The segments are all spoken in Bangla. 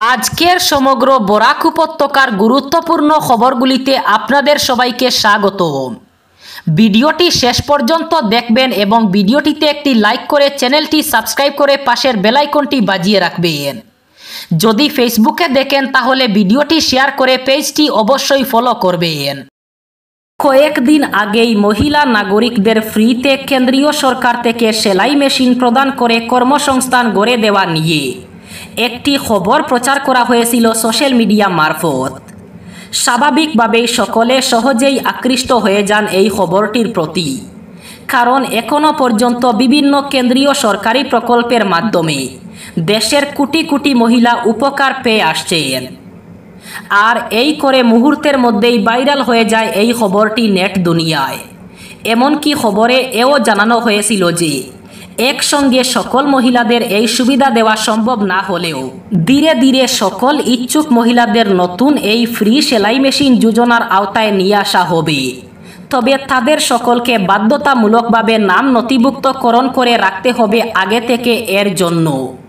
আজকের সমগ্র বরাক উপত্যকার গুরুত্বপূর্ণ খবরগুলিতে আপনাদের সবাইকে স্বাগত। ভিডিওটি শেষ পর্যন্ত দেখবেন এবং ভিডিওটিতে একটি লাইক করে চ্যানেলটি সাবস্ক্রাইব করে পাশের বেল আইকনটি বাজিয়ে রাখবেন। যদি ফেসবুকে দেখেন তাহলে ভিডিওটি শেয়ার করে পেজটি অবশ্যই ফলো করবেন। কয়েকদিন আগেই মহিলা নাগরিকদের ফ্রিতে কেন্দ্রীয় সরকার থেকে সেলাই মেশিন প্রদান করে কর্মসংস্থান গড়ে দেওয়া নিয়ে একটি খবর প্রচার করা হয়েছিল সোশ্যাল মিডিয়া মারফত। স্বাভাবিকভাবেই সকলে সহজেই আকৃষ্ট হয়ে যান এই খবরটির প্রতি, কারণ এখনও পর্যন্ত বিভিন্ন কেন্দ্রীয় সরকারি প্রকল্পের মাধ্যমে দেশের কোটি কোটি মহিলা উপকার পেয়ে আসছেন। আর এই করে মুহূর্তের মধ্যেই ভাইরাল হয়ে যায় এই খবরটি নেট দুনিয়ায়। এমনকি খবরে এও জানানো হয়েছিল যে একসঙ্গে সকল মহিলাদের এই সুবিধা দেওয়া সম্ভব না হলেও ধীরে ধীরে সকল ইচ্ছুক মহিলাদের নতুন এই ফ্রি সেলাই মেশিন যোজনার আওতায় নিয়ে আসা হবে। তবে তাদের সকলকে বাধ্যতামূলকভাবে নাম নথিভুক্তকরণ করে রাখতে হবে আগে থেকে। এর জন্য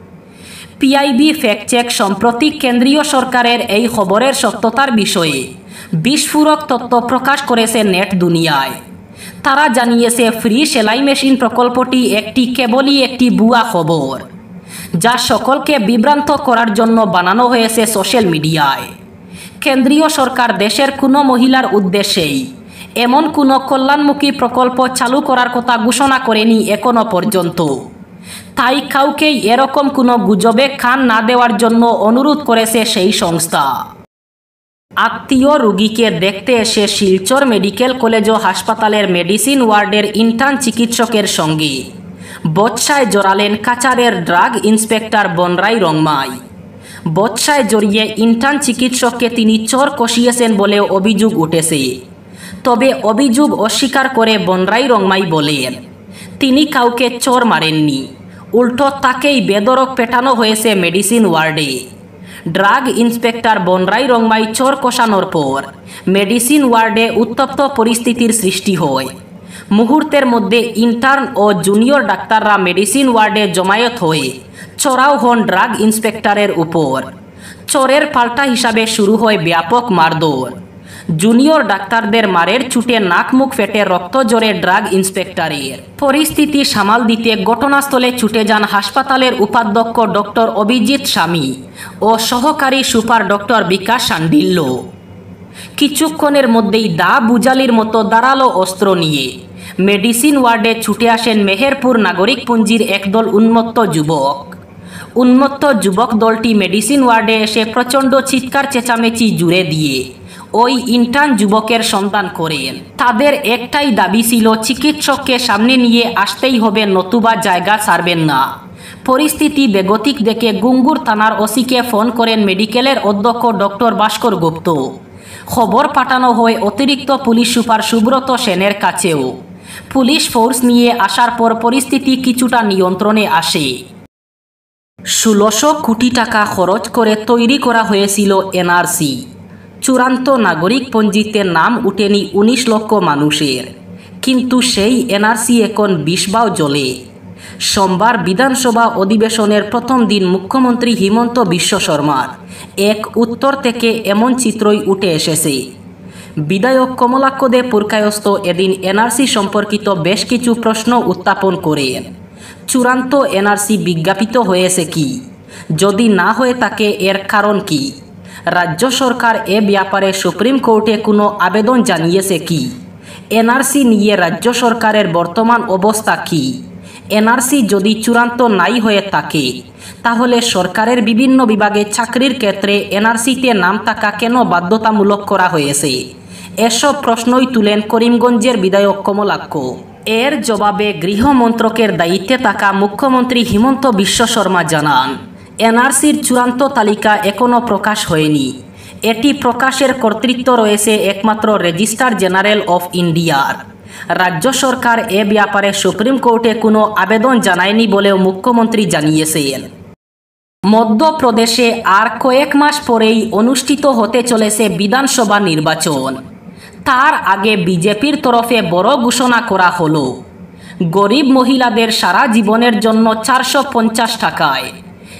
পিআইবি ফ্যাক্ট চেক সম্প্রতি কেন্দ্রীয় সরকারের এই খবরের সত্যতার বিষয়ে বিস্ফোরক তথ্য প্রকাশ করেছে নেট দুনিয়ায়। তারা জানিয়েছে ফ্রি সেলাই মেশিন প্রকল্পটি কেবলই একটি ভুয়া খবর, যা সকলকে বিভ্রান্ত করার জন্য বানানো হয়েছে সোশ্যাল মিডিয়ায়। কেন্দ্রীয় সরকার দেশের কোনো মহিলার উদ্দেশ্যেই এমন কোনো কল্যাণমুখী প্রকল্প চালু করার কথা ঘোষণা করেনি এখনো পর্যন্ত। তাই কাউকেই এরকম কোনো গুজবে কান না দেওয়ার জন্য অনুরোধ করেছে সেই সংস্থা। আত্মীয় রোগীকে দেখতে এসে শিলচর মেডিকেল কলেজ ও হাসপাতালের মেডিসিন ওয়ার্ডের ইন্টার্ন চিকিৎসকের সঙ্গে বচসায় জড়ালেন কাছাড়ের ড্রাগ ইন্সপেক্টর বনরাই রংমাই। বচসায় জড়িয়ে ইন্টার্ন চিকিৎসককে তিনি চর কষিয়েছেন বলেও অভিযোগ উঠেছে। তবে অভিযোগ অস্বীকার করে বনরাই রংমাই বলেন তিনি কাউকে চর মারেননি, উল্টো তাকেই বেদরক পেটানো হয়েছে মেডিসিন ওয়ার্ডে। ড্রাগ ইন্সপেক্টর বনরাই রংমাই চর কষানোর পর মেডিসিন ওয়ার্ডে উত্তপ্ত পরিস্থিতির সৃষ্টি হয়। মুহূর্তের মধ্যে ইন্টার্ন ও জুনিয়র ডাক্তাররা মেডিসিন ওয়ার্ডে জমায়েত হয়ে চড়াও হন ড্রাগ ইন্সপেক্টরের উপর। চোরের পাল্টা হিসাবে শুরু হয় ব্যাপক মারধর। জুনিয়র ডাক্তারদের মারের চুটে নাক মুখ ফেটে রক্ত জড়ে ড্রাগ ইন্সপেক্টরের। পরিস্থিতি সামাল দিতে ঘটনাস্থলে ছুটে যান হাসপাতালের উপাধ্যক্ষ ডক্টর অভিজিৎ স্বামী ও সহকারী সুপার ডক্টর বিকাশ শান্ডিল্য। কিছুক্ষণের মধ্যেই দা বুজালির মতো দাঁড়ালো অস্ত্র নিয়ে মেডিসিন ওয়ার্ডে ছুটে আসেন মেহেরপুর নাগরিকপুঞ্জির একদল উন্মত্ত যুবক। উন্মত্ত যুবক দলটি মেডিসিন ওয়ার্ডে এসে প্রচণ্ড চিৎকার চেঁচামেচি জুড়ে দিয়ে ওই ইন্টার্ন যুবকের সন্ধান করেন। তাদের একটাই দাবি ছিল চিকিৎসককে সামনে নিয়ে আসতেই হবে, নতুবা জায়গা ছাড়বেন না। পরিস্থিতি বেগতিক দেখে গুঙ্গুর থানার ওসিকে ফোন করেন মেডিকেলের অধ্যক্ষ ডক্টর ভাস্কর গুপ্ত। খবর পাঠানো হয় অতিরিক্ত পুলিশ সুপার সুব্রত সেনের কাছেও। পুলিশ ফোর্স নিয়ে আসার পর পরিস্থিতি কিছুটা নিয়ন্ত্রণে আসে। 1600 কোটি টাকা খরচ করে তৈরি করা হয়েছিল এনআরসি। চূড়ান্ত নাগরিকপঞ্জিতে নাম উঠেনি 19 লক্ষ মানুষের, কিন্তু সেই এনআরসি এখন বিষবাও জ্বলে। সোমবার বিধানসভা অধিবেশনের প্রথম দিন মুখ্যমন্ত্রী হিমন্ত বিশ্ব শর্মার এক উত্তর থেকে এমন চিত্রই উঠে এসেছে। বিধায়ক কমলাক্ষ দে পুরকায়স্থ এদিন এনআরসি সম্পর্কিত বেশ কিছু প্রশ্ন উত্থাপন করেন। চূড়ান্ত এনআরসি বিজ্ঞাপিত হয়েছে কি? যদি না হয়ে থাকে এর কারণ কি? রাজ্য সরকার এ ব্যাপারে সুপ্রিম কোর্টে কোনো আবেদন জানিয়েছে কি? এনআরসি নিয়ে রাজ্য সরকারের বর্তমান অবস্থা কি? এনআরসি যদি চূড়ান্ত নাই হয়ে থাকে তাহলে সরকারের বিভিন্ন বিভাগে চাকরির ক্ষেত্রে এনআরসিতে নাম থাকা কেন বাধ্যতামূলক করা হয়েছে? এসব প্রশ্নই তুলেন করিমগঞ্জের বিধায়ক কমলাক্ষ। এর জবাবে গৃহমন্ত্রকের দায়িত্বে থাকা মুখ্যমন্ত্রী হিমন্ত বিশ্ব শর্মা জানান, এনআরসির চূড়ান্ত তালিকা এখনও প্রকাশ হয়নি। এটি প্রকাশের কর্তৃত্ব রয়েছে একমাত্র রেজিস্ট্রার জেনারেল অফ ইন্ডিয়ার। রাজ্য সরকার এ ব্যাপারে সুপ্রিম কোর্টে কোনো আবেদন জানায়নি বলেও মুখ্যমন্ত্রী জানিয়েছেন। মধ্যপ্রদেশে আর কয়েক মাস পরেই অনুষ্ঠিত হতে চলেছে বিধানসভা নির্বাচন। তার আগে বিজেপির তরফে বড় ঘোষণা করা হলো, গরিব মহিলাদের সারা জীবনের জন্য 450 টাকায়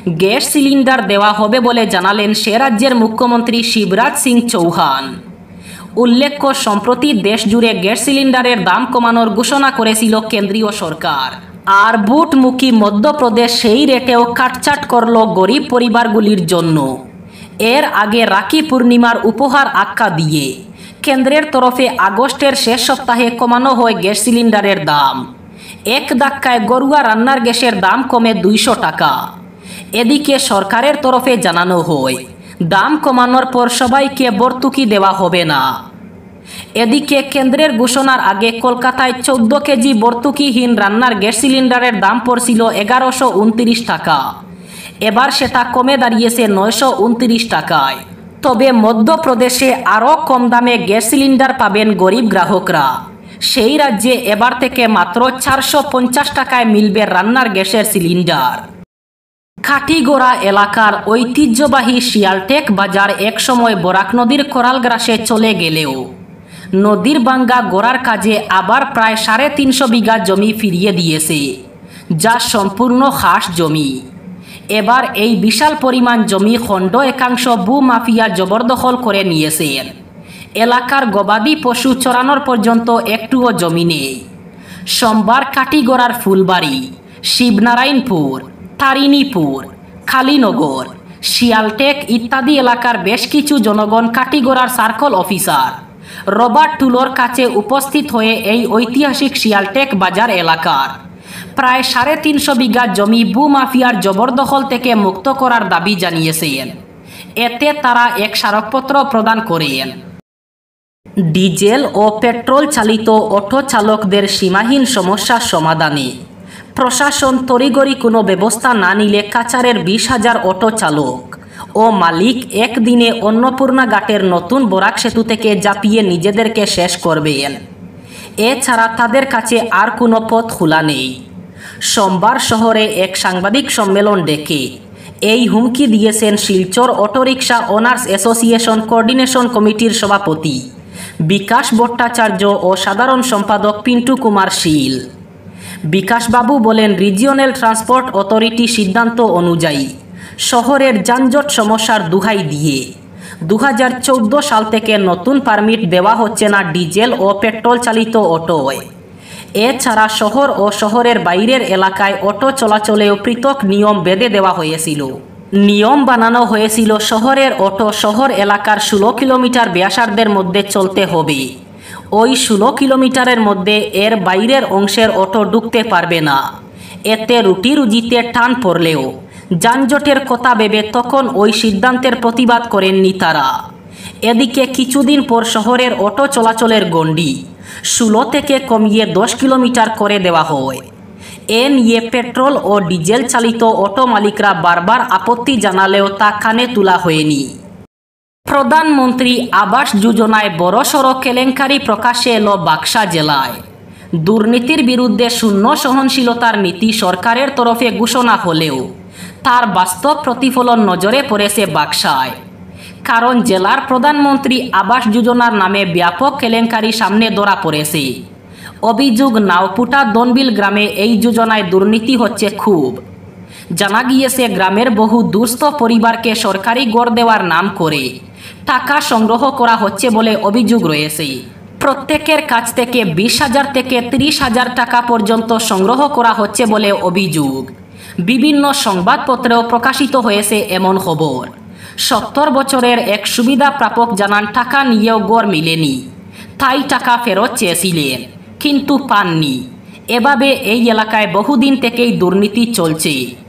গ্যাস সিলিন্ডার দেওয়া হবে বলে জানালেন সে রাজ্যের মুখ্যমন্ত্রী শিবরাজ সিং চৌহান। উল্লেখ্য, সম্প্রতি দেশ জুড়ে গ্যাস সিলিন্ডারের দাম কমানোর ঘোষণা করেছিল কেন্দ্রীয় সরকার। আর বুটমুখী মধ্যপ্রদেশ সেই রেটেও কাটছাট করল গরিব পরিবারগুলির জন্য। এর আগে রাখি পূর্ণিমার উপহার আখ্যা দিয়ে কেন্দ্রের তরফে আগস্টের শেষ সপ্তাহে কমানো হয় গ্যাস সিলিন্ডারের দাম। এক ধাক্কায় ঘরোয়া রান্নার গ্যাসের দাম কমে 200 টাকা। এদিকে সরকারের তরফে জানানো হয় দাম কমানোর পর সবাইকে ভর্তুকি দেওয়া হবে না। এদিকে কেন্দ্রের ঘোষণার আগে কলকাতায় 14 কেজি ভর্তুকিহীন রান্নার গ্যাস সিলিন্ডারের দাম পড়ছিল 1129 টাকা। এবার সেটা কমে দাঁড়িয়েছে 929 টাকায়। তবে মধ্যপ্রদেশে আরও কম দামে গ্যাস সিলিন্ডার পাবেন গরিব গ্রাহকরা। সেই রাজ্যে এবার থেকে মাত্র 450 টাকায় মিলবে রান্নার গ্যাসের সিলিন্ডার। কাঠিগড়া এলাকার ঐতিহ্যবাহী শিয়ালটেক বাজার একসময় বরাক নদীর কোরালগ্রাসে চলে গেলেও নদীর ভাঙ্গা গোড়ার কাজে আবার প্রায় 350 বিঘা জমি ফিরিয়ে দিয়েছে, যা সম্পূর্ণ খাস জমি। এবার এই বিশাল পরিমাণ জমি খণ্ড একাংশ ভূমাফিয়া জবরদখল করে নিয়েছেন। এলাকার গবাদি পশু চরানোর পর্যন্ত একটুও জমি নেই। সোমবার কাঠিগড়ার ফুলবাড়ি, শিবনারায়ণপুর, তারিণীপুর, কালীনগর, শিয়ালটেক ইত্যাদি এলাকার বেশ কিছু জনগণ কাঠিগড়ার সার্কল অফিসার রবার্ট টুলোর কাছে উপস্থিত হয়ে এই ঐতিহাসিক শিয়ালটেক বাজার এলাকার প্রায় 350 বিঘা জমি ভূমাফিয়ার জবরদখল থেকে মুক্ত করার দাবি জানিয়েছেন। এতে তারা এক স্মারকপত্র প্রদান করেন। ডিজেল ও পেট্রোল চালিত অটো চালকদের সীমাহীন সমস্যার সমাধানে প্রশাসন তড়িঘড়ি কোনো ব্যবস্থা না নিলে কাছাড়ের 20,000 অটো চালক ও মালিক একদিনে অন্নপূর্ণা ঘাটের নতুন বরাক সেতু থেকে ঝাঁপিয়ে নিজেদেরকে শেষ করবেন। এছাড়া তাদের কাছে আর কোনো পথ খোলা নেই। সোমবার শহরে এক সাংবাদিক সম্মেলন ডেকে এই হুমকি দিয়েছেন Silchar autorickshaw owners association coordination কমিটির সভাপতি বিকাশ ভট্টাচার্য ও সাধারণ সম্পাদক পিন্টু কুমার শীল। বিকাশবাবু বলেন, রিজিওনাল ট্রান্সপোর্ট অথরিটি সিদ্ধান্ত অনুযায়ী শহরের যানজট সমস্যার দোহাই দিয়ে 2014 সাল থেকে নতুন পারমিট দেওয়া হচ্ছে না ডিজেল ও পেট্রোল চালিত অটোয়। এছাড়া শহর ও শহরের বাইরের এলাকায় অটো চলাচলেও পৃথক নিয়ম বেঁধে দেওয়া হয়েছিল। নিয়ম বানানো হয়েছিল শহরের অটো শহর এলাকার 16 কিলোমিটার ব্যাসার্ধের মধ্যে চলতে হবে। ওই 16 কিলোমিটারের মধ্যে এর বাইরের অংশের অটো ঢুকতে পারবে না। এতে রুটি রুজিতে টান পড়লেও যানজটের কথা ভেবে তখন ওই সিদ্ধান্তের প্রতিবাদ করেননি তারা। এদিকে কিছুদিন পর শহরের অটো চলাচলের গণ্ডি 16 থেকে কমিয়ে 10 কিলোমিটার করে দেওয়া হয়। এ নিয়ে পেট্রোল ও ডিজেল চালিত অটো মালিকরা বারবার আপত্তি জানালেও তা কানে তোলা হয়নি। প্রধানমন্ত্রী আবাস যোজনায় বড়সড় কেলেঙ্কারি প্রকাশ্যে এলো বাক্সা জেলায়। দুর্নীতির বিরুদ্ধে শূন্য সহনশীলতার নীতি সরকারের তরফে ঘোষণা হলেও তার বাস্তব প্রতিফলন নজরে পড়েছে বাক্সায়। কারণ জেলার প্রধানমন্ত্রী আবাস যোজনার নামে ব্যাপক কেলেঙ্কারি সামনে ধরা পড়েছে। অভিযোগ, নাওপুটা দনবিল গ্রামে এই যোজনায় দুর্নীতি হচ্ছে খুব। জানা গিয়েছে গ্রামের বহু দুস্থ পরিবারকে সরকারি ঘর দেওয়ার নাম করে টাকা সংগ্রহ করা হচ্ছে বলে অভিযোগ রয়েছে। প্রত্যেকের কাছ থেকে 20,000 থেকে 30,000 টাকা পর্যন্ত সংগ্রহ করা হচ্ছে বলে অভিযোগ। বিভিন্ন সংবাদপত্রেও প্রকাশিত হয়েছে এমন খবর। 70 বছরের এক সুবিধা প্রাপক জানান টাকা নিয়েও গড় মিলেনি, তাই টাকা ফেরত চেয়েছিলেন কিন্তু পাননি। এভাবে এই এলাকায় বহুদিন থেকেই দুর্নীতি চলছে।